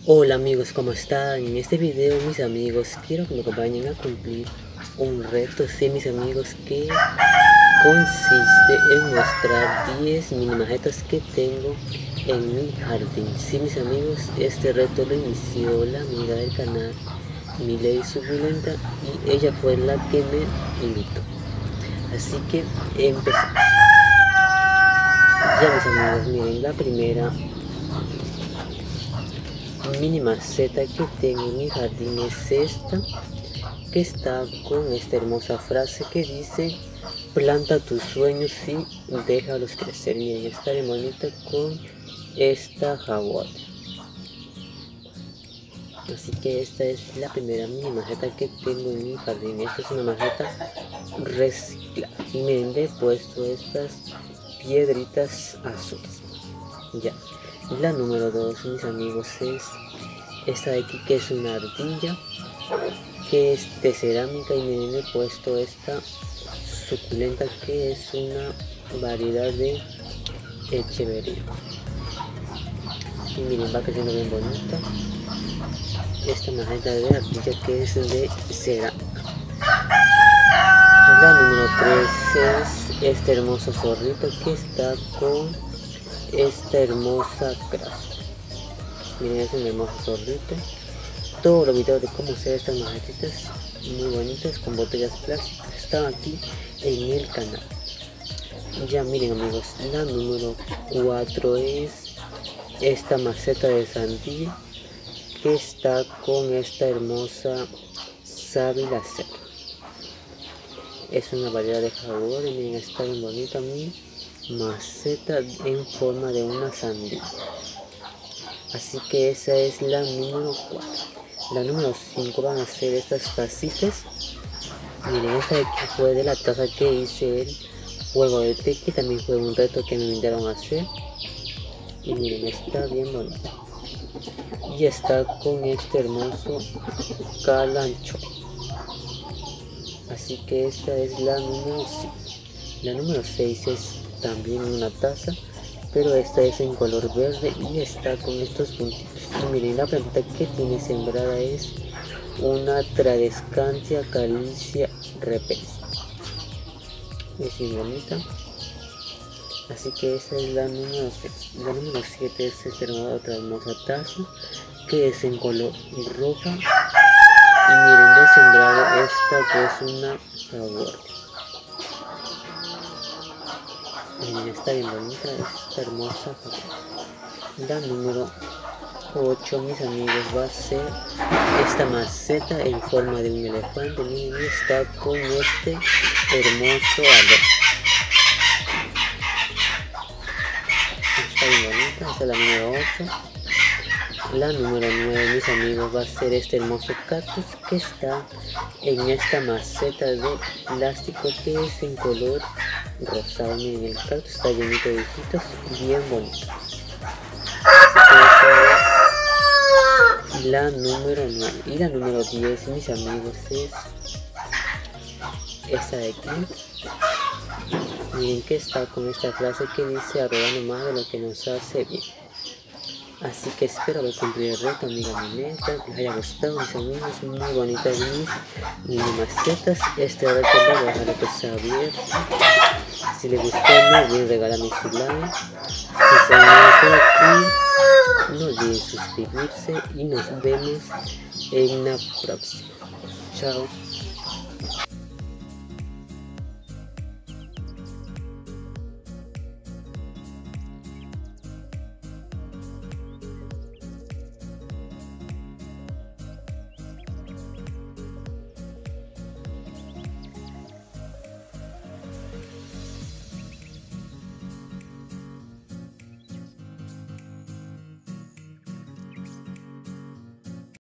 Hola amigos, ¿cómo están? En este video, mis amigos, quiero que me acompañen a cumplir un reto, sí, mis amigos, que consiste en mostrar 10 mini macetas que tengo en mi jardín. Sí, mis amigos, este reto lo inició la amiga del canal, Miley Suculenta, y ella fue la que me invitó. Así que empezamos. Ya, mis amigos, miren, la primera mini maceta que tengo en mi jardín es esta, que está con esta hermosa frase que dice: planta tus sueños y déjalos crecer. Miren, está bien bonita con esta jaguar. Así que esta es la primera mini maceta que tengo en mi jardín. Esta es una maceta reciclada. Y miren, le he puesto estas piedritas azules. Ya. La número 2, mis amigos, es esta de aquí, que es una ardilla, que es de cerámica. Y miren, le he puesto esta suculenta, que es una variedad de echevería. Y miren, va creciendo bien bonita esta maceta de ardilla, que es de cerámica. La número 3 es este hermoso zorrito, que está con esta hermosa crasta. Miren, es un hermoso zorrito. Todos los videos de cómo hacer estas macetitas muy bonitas con botellas plásticas están aquí en el canal. Ya, miren amigos, la número 4 es esta maceta de sandía, que está con esta hermosa sábila seca. Es una variedad de jaguar. Miren, está bien bonita mi maceta en forma de una sandía. Así que esa es la número 4. La número 5 van a ser estas tacitas. Miren, esta de aquí fue de la taza que hice el juego de té, que también fue un reto que me invitaron a hacer. Y miren, está bien bonita. Y está con este hermoso calancho. Así que esta es la número 5. La número 6 es también una taza, pero esta es en color verde y está con estos puntitos. Y miren, la planta que tiene sembrada es una Tradescantia calicia repens. Es muy bonita. Así que esta es la número 6. La número 7 es otra hermosa taza, que es en color roja. Y miren, de sembrado esta, que es una jaguar. Miren, está bien bonita esta hermosa jaguar. La número 8, mis amigos, va a ser esta maceta en forma de un elefante. Miren, está con este hermoso alero. Está bien bonita. Esta es la número 8. La número 9, mis amigos, va a ser este hermoso cactus, que está en esta maceta de plástico, que es en color rosado. Miren, el cactus está llenito de hojitas, bien bonito. Así que esa es la número 9. Y la número 10, mis amigos, es esta de aquí. Miren, que está con esta frase que dice: arroba nomás de lo que nos hace bien. Así que espero haber cumplido el reto, amiga Mileta, que les haya gustado, mis amigos. Muy bonitas mis mini macetas. Este reto lo voy a dejar que sea abierto. Si les gustó, no olviden regalarme su like. Si se van por aquí, no olviden suscribirse y nos vemos en la próxima. Chao.